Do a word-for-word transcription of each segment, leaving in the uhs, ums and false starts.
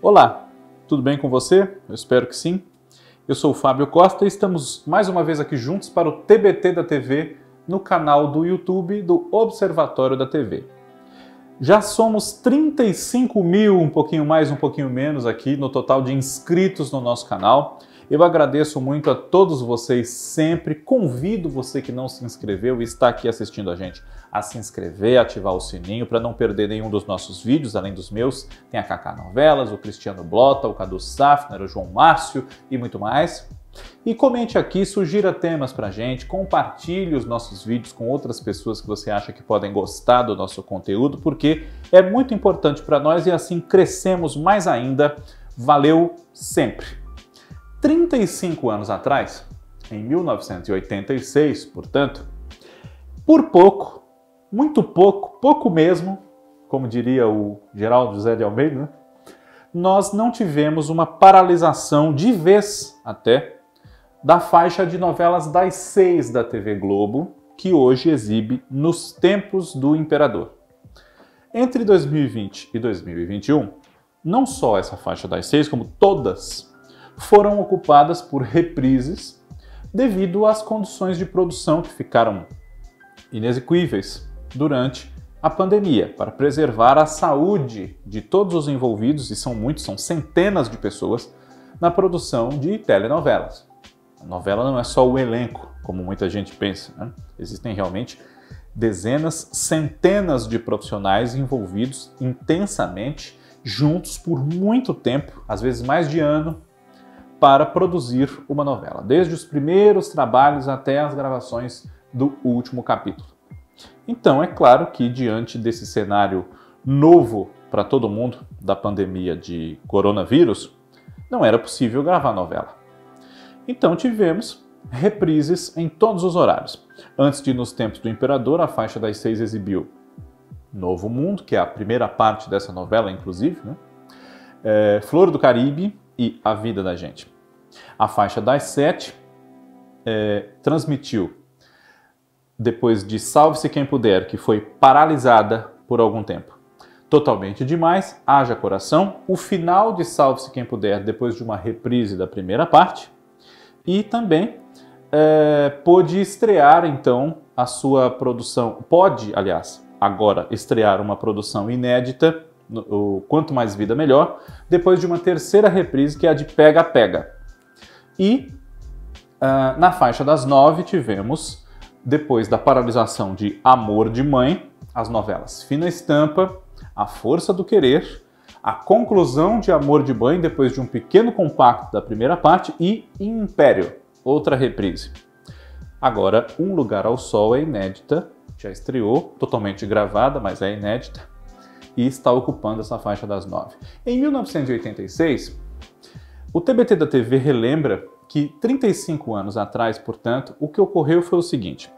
Olá, tudo bem com você? Eu espero que sim. Eu sou o Fábio Costa e estamos mais uma vez aqui juntos para o T B T da T V no canal do YouTube do Observatório da T V. Já somos trinta e cinco mil, um pouquinho mais, um pouquinho menos aqui no total de inscritos no nosso canal. Eu agradeço muito a todos vocês sempre, convido você que não se inscreveu e está aqui assistindo a gente a se inscrever, ativar o sininho para não perder nenhum dos nossos vídeos, além dos meus. Tem a Kaká Novelas, o Cristiano Blota, o Cadu Safner, o João Márcio e muito mais. E comente aqui, sugira temas pra gente, compartilhe os nossos vídeos com outras pessoas que você acha que podem gostar do nosso conteúdo, porque é muito importante para nós e assim crescemos mais ainda. Valeu sempre! trinta e cinco anos atrás, em mil novecentos e oitenta e seis, portanto, por pouco, muito pouco, pouco mesmo, como diria o Geraldo José de Almeida, né? Nós não tivemos uma paralisação de vez até da faixa de novelas das seis da T V Globo, que hoje exibe Nos Tempos do Imperador. Entre dois mil e vinte e dois mil e vinte e um, não só essa faixa das seis, como todas, foram ocupadas por reprises devido às condições de produção que ficaram inexequíveis durante a pandemia, para preservar a saúde de todos os envolvidos, e são muitos, são centenas de pessoas, na produção de telenovelas. A novela não é só o elenco, como muita gente pensa, né? Existem realmente dezenas, centenas de profissionais envolvidos intensamente, juntos por muito tempo, às vezes mais de ano, para produzir uma novela, desde os primeiros trabalhos até as gravações do último capítulo. Então, é claro que diante desse cenário novo para todo mundo da pandemia de coronavírus, não era possível gravar novela. Então tivemos reprises em todos os horários. Antes de Nos Tempos do Imperador, a faixa das seis exibiu Novo Mundo, que é a primeira parte dessa novela, inclusive, né? É, Flor do Caribe e A Vida da Gente. A faixa das sete é, transmitiu, depois de Salve-se Quem Puder, que foi paralisada por algum tempo, Totalmente Demais, Haja Coração, o final de Salve-se Quem Puder, depois de uma reprise da primeira parte, e também é, pôde estrear, então, a sua produção, pode, aliás, agora estrear uma produção inédita, o Quanto Mais Vida Melhor, depois de uma terceira reprise, que é a de Pega Pega. E uh, na faixa das nove tivemos, depois da paralisação de Amor de Mãe, as novelas Fina Estampa, A Força do Querer, a conclusão de Amor de Mãe, depois de um pequeno compacto da primeira parte, e Império, outra reprise. Agora, Um Lugar ao Sol é inédita, já estreou, totalmente gravada, mas é inédita, e está ocupando essa faixa das nove. Em mil novecentos e oitenta e seis, o T B T da T V relembra que trinta e cinco anos atrás, portanto, o que ocorreu foi o seguinte.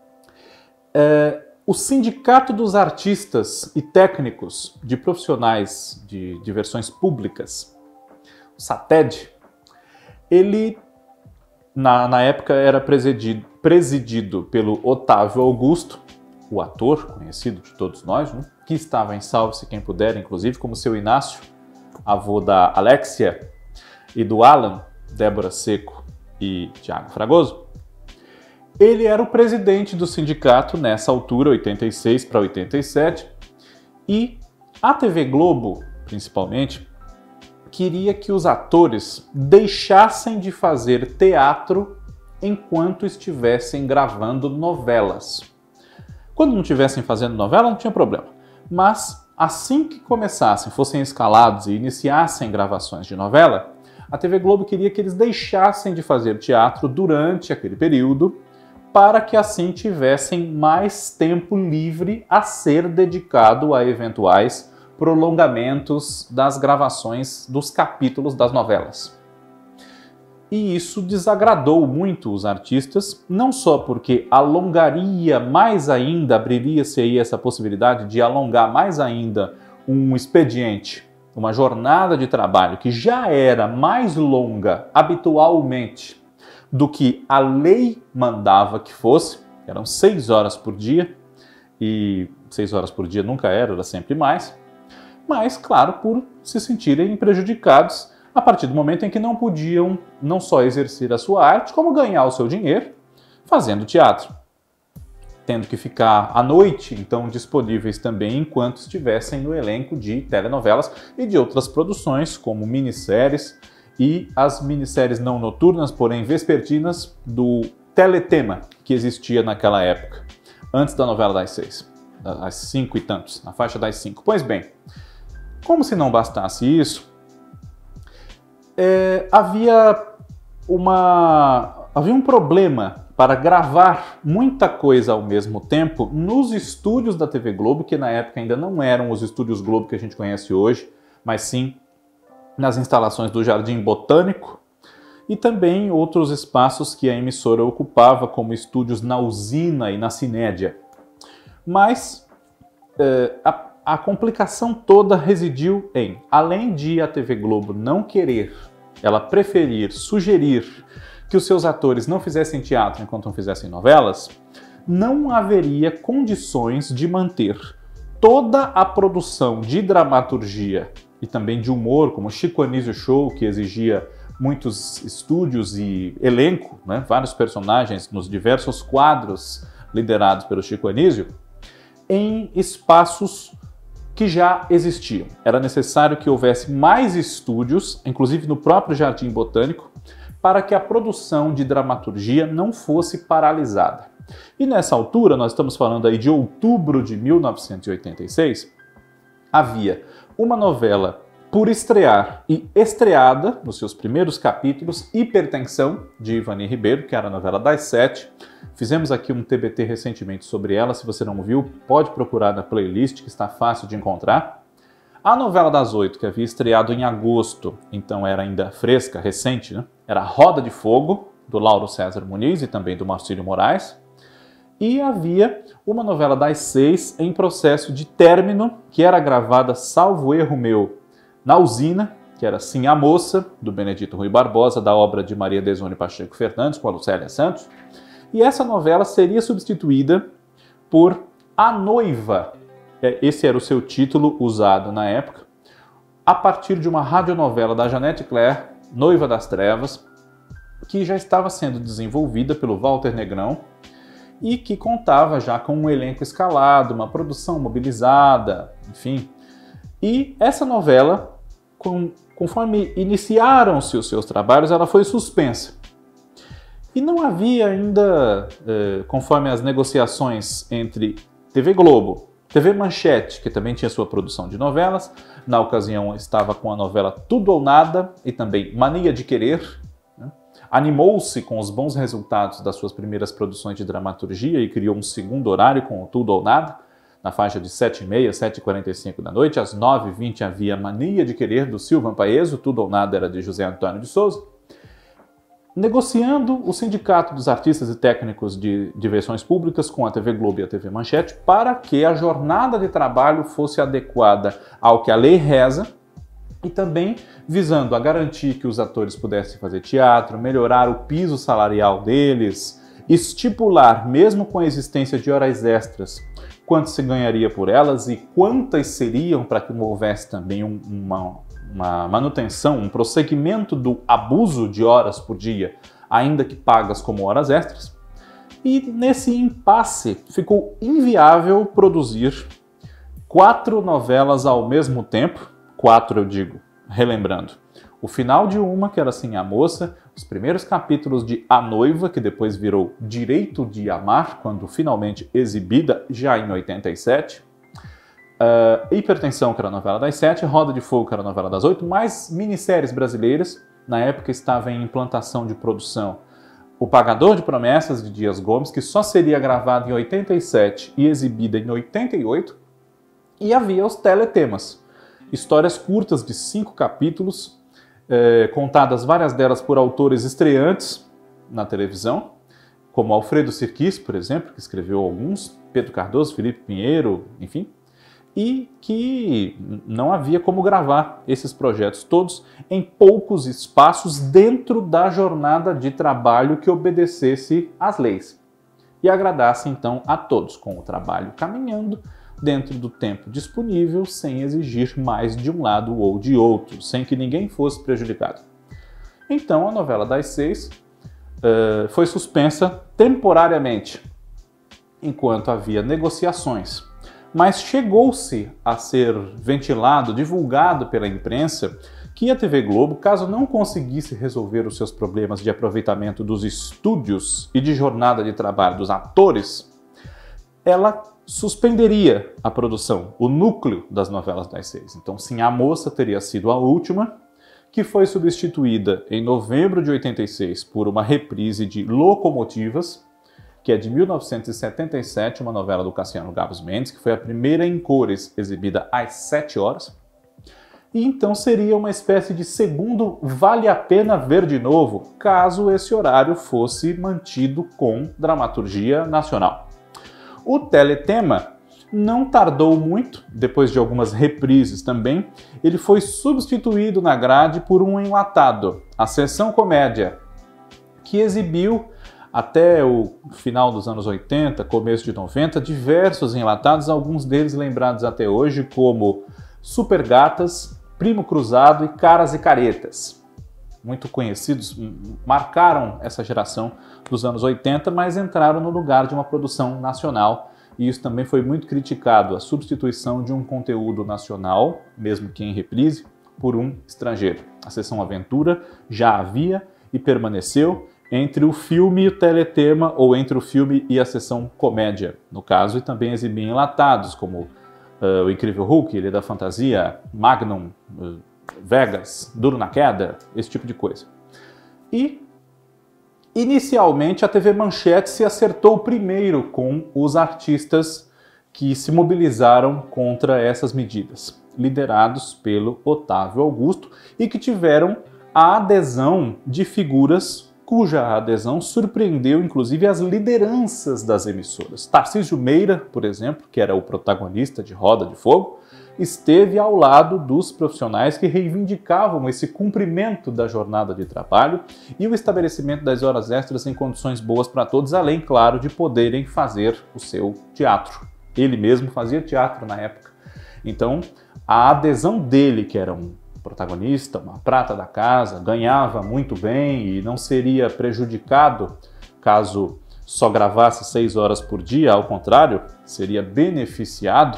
É, o Sindicato dos Artistas e Técnicos de Profissionais de Diversões Públicas, o SATED, ele, na, na época, era presidido, presidido pelo Otávio Augusto, o ator conhecido de todos nós, né? Que estava em Salve-se Quem Puder, inclusive, como seu Inácio, avô da Alexia, e do Alan, Débora Seco e Tiago Fragoso. Ele era o presidente do sindicato nessa altura, oitenta e seis para oitenta e sete, e a T V Globo, principalmente, queria que os atores deixassem de fazer teatro enquanto estivessem gravando novelas. Quando não estivessem fazendo novela, não tinha problema. Mas, assim que começassem, fossem escalados e iniciassem gravações de novela, a T V Globo queria que eles deixassem de fazer teatro durante aquele período, para que assim tivessem mais tempo livre a ser dedicado a eventuais prolongamentos das gravações dos capítulos das novelas. E isso desagradou muito os artistas, não só porque alongaria mais ainda, abriria-se aí essa possibilidade de alongar mais ainda um expediente, uma jornada de trabalho que já era mais longa habitualmente do que a lei mandava que fosse, eram seis horas por dia, e seis horas por dia nunca era, era sempre mais, mas, claro, por se sentirem prejudicados a partir do momento em que não podiam não só exercer a sua arte, como ganhar o seu dinheiro fazendo teatro, tendo que ficar à noite, então, disponíveis também enquanto estivessem no elenco de telenovelas e de outras produções, como minisséries e as minisséries não noturnas, porém vespertinas, do Teletema, que existia naquela época, antes da novela das seis, das cinco e tantos, na faixa das cinco. Pois bem, como se não bastasse isso, é, havia, uma, havia um problema para gravar muita coisa ao mesmo tempo nos estúdios da T V Globo, que na época ainda não eram os estúdios Globo que a gente conhece hoje, mas sim nas instalações do Jardim Botânico e também outros espaços que a emissora ocupava, como estúdios na Usina e na Cinédia. Mas eh, a, a complicação toda residiu em, além de a T V Globo não querer, ela preferir, sugerir que os seus atores não fizessem teatro enquanto não fizessem novelas, não haveria condições de manter toda a produção de dramaturgia e também de humor, como o Chico Anísio Show, que exigia muitos estúdios e elenco, né, vários personagens nos diversos quadros liderados pelo Chico Anísio, em espaços que já existiam. Era necessário que houvesse mais estúdios, inclusive no próprio Jardim Botânico, para que a produção de dramaturgia não fosse paralisada. E nessa altura, nós estamos falando aí de outubro de mil novecentos e oitenta e seis, havia uma novela por estrear e estreada, nos seus primeiros capítulos, Hipertensão, de Ivani Ribeiro, que era a novela das sete. Fizemos aqui um T B T recentemente sobre ela, se você não viu, pode procurar na playlist, que está fácil de encontrar. A novela das oito, que havia estreado em agosto, então era ainda fresca, recente, né? Era Roda de Fogo, do Lauro César Muniz e também do Marcílio Moraes. E havia uma novela das seis em processo de término, que era gravada, salvo erro meu, na Usina, que era Sim a Moça, do Benedito Rui Barbosa, da obra de Maria Desone Pacheco Fernandes, com a Lucélia Santos. E essa novela seria substituída por A Noiva. Esse era o seu título usado na época, a partir de uma radionovela da Janete Claire, Noiva das Trevas, que já estava sendo desenvolvida pelo Walter Negrão, e que contava já com um elenco escalado, uma produção mobilizada, enfim. E essa novela, com, conforme iniciaram-se os seus trabalhos, ela foi suspensa. E não havia ainda, eh, conforme as negociações entre T V Globo, T V Manchete, que também tinha sua produção de novelas, na ocasião estava com a novela Tudo ou Nada e também Mania de Querer, animou-se com os bons resultados das suas primeiras produções de dramaturgia e criou um segundo horário com o Tudo ou Nada, na faixa de sete e meia, sete e quarenta e cinco da noite. Às nove e vinte havia Mania de Querer, do Silvan Paeso, Tudo ou Nada era de José Antônio de Souza. Negociando o Sindicato dos Artistas e Técnicos de Diversões Públicas com a T V Globo e a T V Manchete para que a jornada de trabalho fosse adequada ao que a lei reza, e também visando a garantir que os atores pudessem fazer teatro, melhorar o piso salarial deles, estipular, mesmo com a existência de horas extras, quanto se ganharia por elas e quantas seriam para que não houvesse também um, uma, uma manutenção, um prosseguimento do abuso de horas por dia, ainda que pagas como horas extras. E nesse impasse ficou inviável produzir quatro novelas ao mesmo tempo. Quatro, eu digo, relembrando. O final de uma, que era Sim a Moça, os primeiros capítulos de A Noiva, que depois virou Direito de Amar, quando finalmente exibida, já em oitenta e sete. Uh, Hipertensão, que era a novela das sete. Roda de Fogo, que era a novela das oito. Mais minisséries brasileiras. Na época estava em implantação de produção O Pagador de Promessas, de Dias Gomes, que só seria gravada em oitenta e sete e exibida em oitenta e oito. E havia os teletemas. Histórias curtas de cinco capítulos, eh, contadas várias delas por autores estreantes na televisão, como Alfredo Sirquis, por exemplo, que escreveu alguns, Pedro Cardoso, Felipe Pinheiro, enfim, e que não havia como gravar esses projetos todos em poucos espaços dentro da jornada de trabalho que obedecesse às leis e agradasse então a todos, com o trabalho caminhando, dentro do tempo disponível, sem exigir mais de um lado ou de outro, sem que ninguém fosse prejudicado. Então a novela das seis uh, foi suspensa temporariamente, enquanto havia negociações. Mas chegou-se a ser ventilado, divulgado pela imprensa, que a T V Globo, caso não conseguisse resolver os seus problemas de aproveitamento dos estúdios e de jornada de trabalho dos atores, ela suspenderia a produção, o núcleo das novelas das seis. Então, sim, A Moça teria sido a última, que foi substituída em novembro de oitenta e seis por uma reprise de Locomotivas, que é de mil novecentos e setenta e sete, uma novela do Cassiano Gabos Mendes, que foi a primeira em cores exibida às sete horas. E então seria uma espécie de segundo Vale a Pena Ver de Novo, caso esse horário fosse mantido com dramaturgia nacional. O Teletema não tardou muito, depois de algumas reprises também, ele foi substituído na grade por um enlatado, a Sessão Comédia, que exibiu até o final dos anos oitenta, começo de noventa, diversos enlatados, alguns deles lembrados até hoje como Super Gatas, Primo Cruzado e Caras e Caretas. Muito conhecidos, marcaram essa geração dos anos oitenta, mas entraram no lugar de uma produção nacional, e isso também foi muito criticado, a substituição de um conteúdo nacional, mesmo que em reprise, por um estrangeiro. A Sessão Aventura já havia e permaneceu entre o filme e o Teletema, ou entre o filme e a Sessão Comédia, no caso, e também exibia enlatados, como uh, o Incrível Hulk, Ilha da Fantasia, Magnum, uh, Vegas, Duro na Queda, esse tipo de coisa. E, inicialmente, a T V Manchete se acertou primeiro com os artistas que se mobilizaram contra essas medidas, liderados pelo Otávio Augusto, e que tiveram a adesão de figuras cuja adesão surpreendeu, inclusive, as lideranças das emissoras. Tarcísio Meira, por exemplo, que era o protagonista de Roda de Fogo, esteve ao lado dos profissionais que reivindicavam esse cumprimento da jornada de trabalho e o estabelecimento das horas extras em condições boas para todos, além, claro, de poderem fazer o seu teatro. Ele mesmo fazia teatro na época. Então, a adesão dele, que era um protagonista, uma prata da casa, ganhava muito bem e não seria prejudicado caso só gravasse seis horas por dia, ao contrário, seria beneficiado,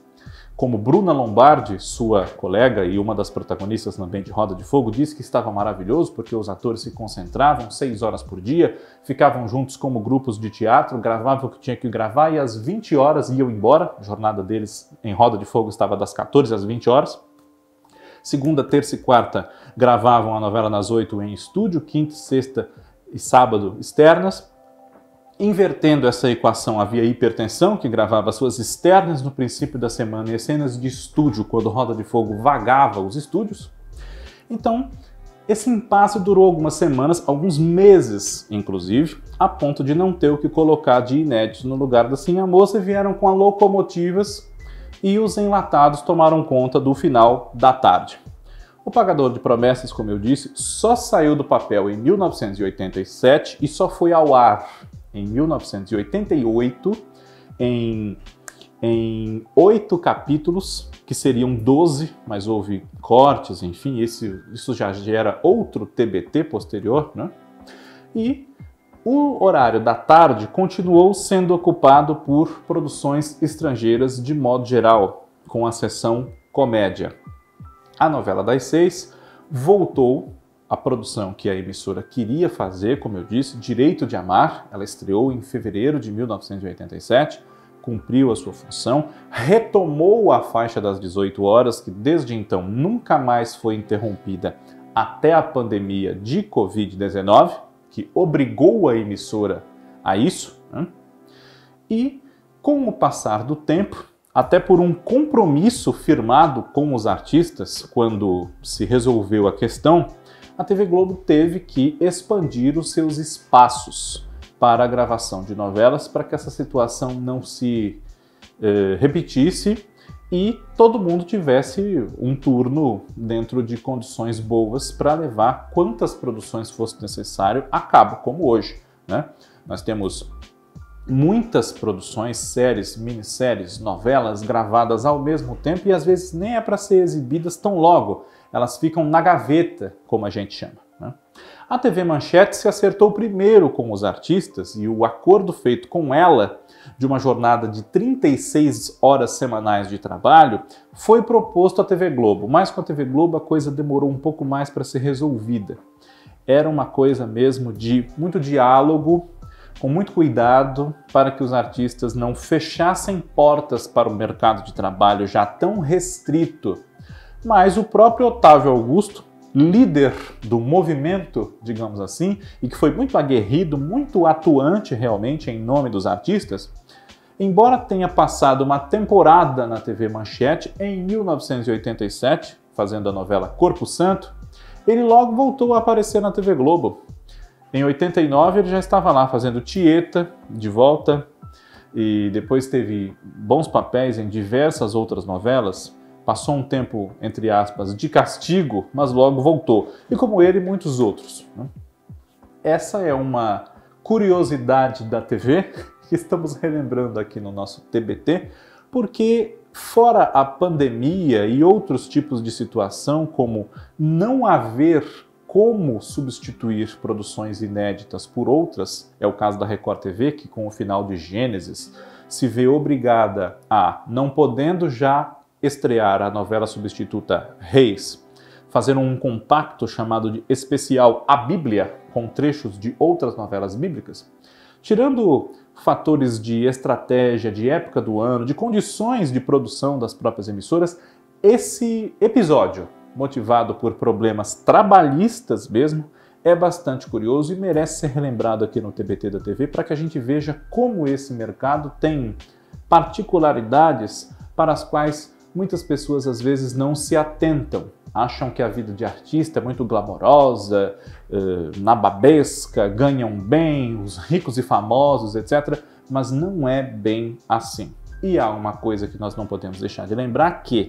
como Bruna Lombardi, sua colega e uma das protagonistas também de Roda de Fogo, disse que estava maravilhoso porque os atores se concentravam seis horas por dia, ficavam juntos como grupos de teatro, gravavam o que tinha que gravar e às vinte horas iam embora. A jornada deles em Roda de Fogo estava das quatorze às vinte horas. Segunda, terça e quarta gravavam a novela nas oito em estúdio, quinta, sexta e sábado externas. Invertendo essa equação, havia Hipertensão, que gravava suas externas no princípio da semana e as cenas de estúdio, quando Roda de Fogo vagava os estúdios. Então, esse impasse durou algumas semanas, alguns meses, inclusive, a ponto de não ter o que colocar de inédito no lugar da Sim a Moça, e vieram com a Locomotivas, e os enlatados tomaram conta do final da tarde. O Pagador de Promessas, como eu disse, só saiu do papel em mil novecentos e oitenta e sete e só foi ao ar em mil novecentos e oitenta e oito em, em oito capítulos, que seriam doze, mas houve cortes, enfim, esse, isso já gera outro T B T posterior, né? E o horário da tarde continuou sendo ocupado por produções estrangeiras de modo geral, com a Sessão Comédia. A novela das seis voltou à produção que a emissora queria fazer, como eu disse, Direito de Amar. Ela estreou em fevereiro de mil novecentos e oitenta e sete, cumpriu a sua função, retomou a faixa das dezoito horas, que desde então nunca mais foi interrompida até a pandemia de covid dezenove, que obrigou a emissora a isso, né? E, com o passar do tempo, até por um compromisso firmado com os artistas, quando se resolveu a questão, a T V Globo teve que expandir os seus espaços para a gravação de novelas, para que essa situação não se eh, repetisse e todo mundo tivesse um turno dentro de condições boas para levar quantas produções fosse necessário a cabo, como hoje, né? Nós temos muitas produções, séries, minisséries, novelas gravadas ao mesmo tempo e às vezes nem é para ser exibidas tão logo, elas ficam na gaveta, como a gente chama, né? A T V Manchete se acertou primeiro com os artistas e o acordo feito com ela, de uma jornada de trinta e seis horas semanais de trabalho, foi proposto à T V Globo, mas com a T V Globo a coisa demorou um pouco mais para ser resolvida. Era uma coisa mesmo de muito diálogo, com muito cuidado para que os artistas não fechassem portas para o mercado de trabalho já tão restrito. Mas o próprio Otávio Augusto, líder do movimento, digamos assim, e que foi muito aguerrido, muito atuante realmente em nome dos artistas, embora tenha passado uma temporada na T V Manchete em mil novecentos e oitenta e sete, fazendo a novela Corpo Santo, ele logo voltou a aparecer na T V Globo. Em oitenta e nove ele já estava lá fazendo Tieta, de volta, e depois teve bons papéis em diversas outras novelas. Passou um tempo, entre aspas, de castigo, mas logo voltou. E como ele, muitos outros, né? Essa é uma curiosidade da T V que estamos relembrando aqui no nosso T B T, porque fora a pandemia e outros tipos de situação, como não haver como substituir produções inéditas por outras, é o caso da Record T V, que com o final de Gênesis se vê obrigada a, não podendo já estrear a novela substituta Reis, fazer um compacto chamado de Especial A Bíblia, com trechos de outras novelas bíblicas, tirando fatores de estratégia, de época do ano, de condições de produção das próprias emissoras, esse episódio, motivado por problemas trabalhistas mesmo, é bastante curioso e merece ser relembrado aqui no T B T da T V para que a gente veja como esse mercado tem particularidades para as quais muitas pessoas às vezes não se atentam. Acham que a vida de artista é muito glamourosa, eh, nababesca, ganham bem, os ricos e famosos, etcétera. Mas não é bem assim. E há uma coisa que nós não podemos deixar de lembrar, que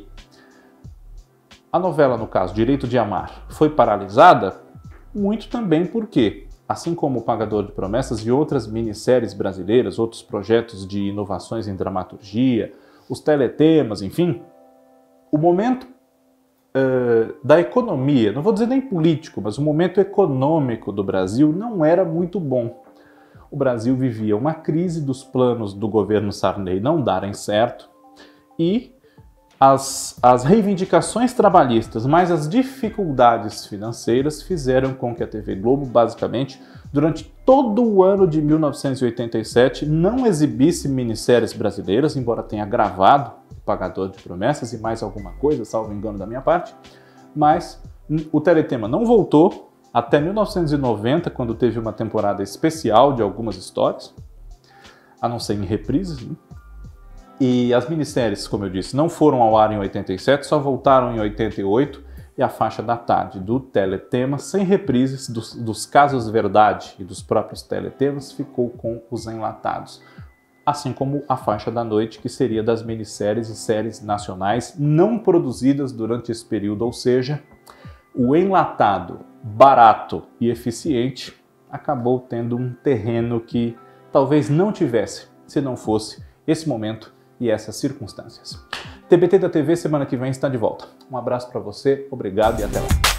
a novela, no caso, Direito de Amar, foi paralisada muito também porque, assim como O Pagador de Promessas e outras minisséries brasileiras, outros projetos de inovações em dramaturgia, os teletemas, enfim, o momento uh, da economia, não vou dizer nem político, mas o momento econômico do Brasil não era muito bom. O Brasil vivia uma crise dos planos do governo Sarney não darem certo e as, as reivindicações trabalhistas, mais as dificuldades financeiras fizeram com que a T V Globo, basicamente, durante todo o ano de mil novecentos e oitenta e sete, não exibisse minisséries brasileiras, embora tenha gravado O Pagador de Promessas e mais alguma coisa, salvo engano da minha parte, mas o teletema não voltou até mil novecentos e noventa, quando teve uma temporada especial de algumas histórias, a não ser em reprises, né? E as minisséries, como eu disse, não foram ao ar em oitenta e sete, só voltaram em oitenta e oito, e a faixa da tarde do teletema, sem reprises dos, dos casos verdade e dos próprios teletemas, ficou com os enlatados. Assim como a faixa da noite, que seria das minisséries e séries nacionais não produzidas durante esse período, ou seja, o enlatado barato e eficiente acabou tendo um terreno que talvez não tivesse se não fosse esse momento e essas circunstâncias. T B T da T V semana que vem está de volta. Um abraço para você, obrigado e até lá.